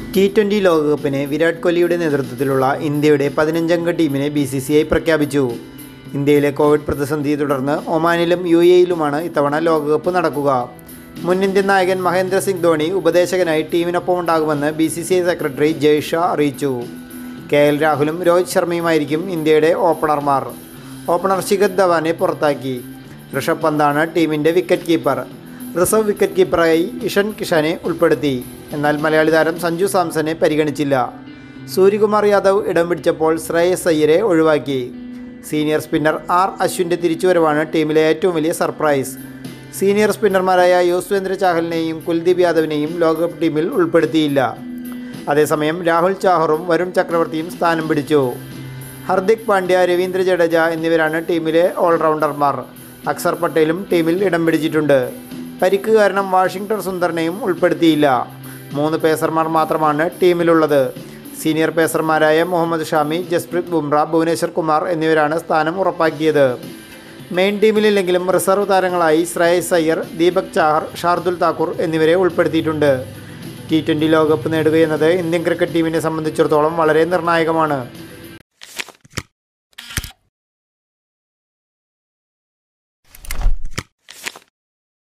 T20 ലോകകപ്പിന് വിരാട് കോഹ്ലിയുടെ നേതൃത്വത്തിലുള്ള ഇന്ത്യയുടെ 15-അംഗ ടീമിനെ BCCI പ്രഖ്യാപിച്ചു. ഇന്ത്യയിലെ കോവിഡ് പ്രതിസന്ധിയെ തുടർന്ന് ഒമാനിലും UAEയിലുമാണ് ഇത്തവണ ലോകകപ്പ് നടക്കുക. മുൻ ഇന്ത്യൻ നായകൻ മഹേന്ദ്ര സിംഗ് ധോണി ഉപദേശകനായി ടീമിനൊപ്പം ഉണ്ടാകുമെന്ന് BCCI സെക്രട്ടറി ജയ് ഷാ അറിയിച്ചു. KL രാഹുലും രോഹിത് ശർമ്മയുമായിരിക്കും ഇന്ത്യയുടെ ഓപ്പണർമാർ. ഓപ്പണർ ശിഖർ ധവാനെ പുറത്താക്കി. ഋഷഭ് പന്താണ് ടീമിൻ്റെ വിക്കറ്റ് കീപ്പർ. റിസർവ് വിക്കറ്റ് കീപ്പറായി ഇഷൻ കിഷനെ ഉൾപ്പെടുത്തി. എന്നാൽ മലയാളി താരം സഞ്ജു സാംസനെ പരിഗണിച്ചില്ല. സൂര്യകുമാർ യാദവ് ഇടം പിടിച്ചപ്പോൾ ശ്രേയസ് അയ്യരെ ഒഴിവാക്കി. സീനിയർ സ്പിന്നർ അശ്വിൻ്റെ തിരിച്ചുവരവാണ് ടീമിലെ ഏറ്റവും വലിയ സർപ്രൈസ്. സീനിയർ സ്പിന്നർമാരായ യുസ്വേന്ദ്ര ചാഹലിനെയും കുൽദീപ് യാദവിനെയും ലോകകപ്പ് ടീമിൽ ഉൾപ്പെടുത്തിയില്ല. അതേസമയം രാഹുൽ ചാഹറും വരുൺ ചക്രവർത്തിയും സ്ഥാനം പിടിച്ചു. ഹർദിക് പാണ്ഡ്യ, രവീന്ദ്ര ജഡേജ എന്നിവരാണ് ടീമിലെ ഓൾറൗണ്ടർമാർ. അക്സർ പട്ടേലും ടീമിൽ ഇടം പിടിച്ചിട്ടുണ്ട്. പരിക്ക് കാരണം വാഷിംഗ്ടൺ സുന്ദറിനെയും ഉൾപ്പെടുത്തിയില്ല. 3 പേസർമാർ മാത്രമാണ് ടീമിലുള്ളത്. സീനിയർ പേസർമാരായ മുഹമ്മദ് ഷാമി, ജസ്പ്രീത് ബുംറ, ഭുവനേശ്വർ കുമാർ എന്നിവരാണ് സ്ഥാനം ഉറപ്പാക്കിയത്. മെയിൻ ടീമിലില്ലെങ്കിലും റിസർവ് താരങ്ങളായി ശ്രേയസ് അയ്യർ, ദീപക് ചാഹർ, ഷാർദുൽ താക്കൂർ എന്നിവരെ ഉൾപ്പെടുത്തിയിട്ടുണ്ട്. T20 ലോകകപ്പ് നേടുകയെന്നത് ഇന്ത്യൻ ക്രിക്കറ്റ് ടീമിനെ സംബന്ധിച്ചിടത്തോളം വളരെ നിർണായകമാണ്.